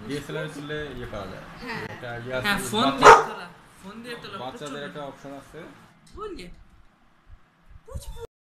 DSLR ছিলে ইয়ে করা যায় হ্যাঁ এটা হ্যাঁ ফোন দিয়ে তোলা বাচ্চাদের একটা অপশন আছে ফোন দিয়ে